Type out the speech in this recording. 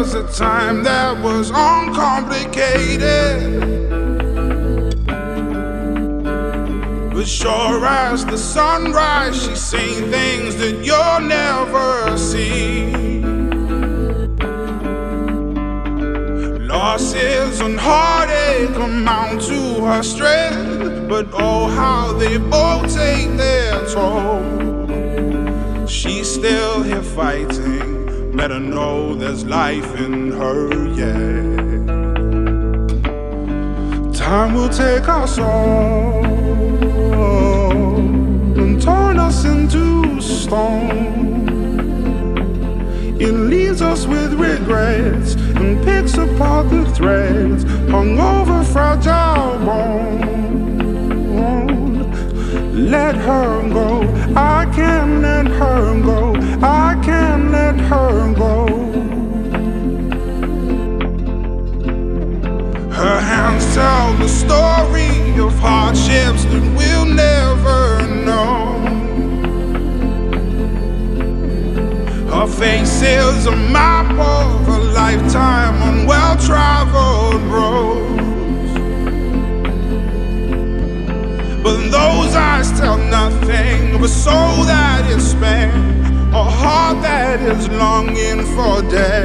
was a time that was uncomplicated, but sure as the sunrise, she's seen things that you'll never see. Losses and heartache amount to her strength, but oh how they both take their toll. She's still here fighting, let her know there's life in her, yeah. Time will take us all and turn us into stone. It leaves us with regrets and picks apart the threads hung over fragile bone. Let her go, I can't let her go, I can't let her go. Her hands tell the story of hardships that we'll never know. Her face is a map of a lifetime on well-traveled roads. But those eyes tell nothing of a soul that is spent, a heart that is longing for death.